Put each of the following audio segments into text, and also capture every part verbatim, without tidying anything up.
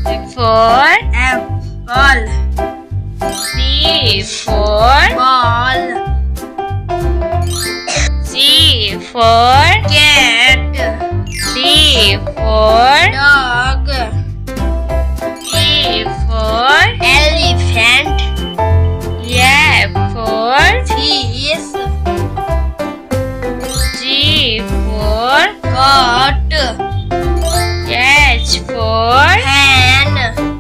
for apple. B for Ball. C for Cat. D for Dog. E for Elephant. F for Fish. G for Goat. H for Hen.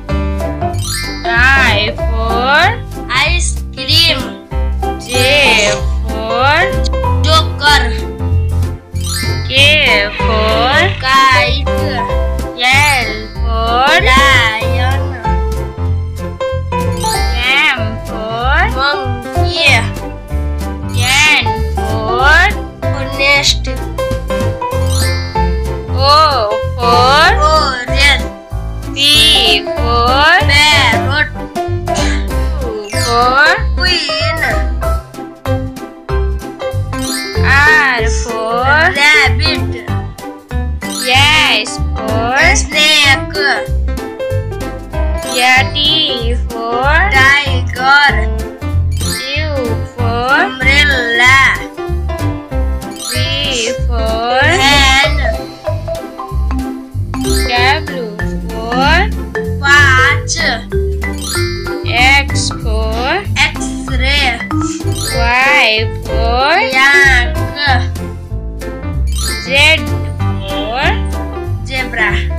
I for Ice cream. J for Joker. K for Kite. L for Lion. M for Monkey. N for Honest. O for Orange. P for Parrot. Q for Queen. R for Rabbit. S for Snake. T for Tiger. U for Umbrella. V for Hen. W for Watch. X for X-ray. Y for Yak. Z for Zebra.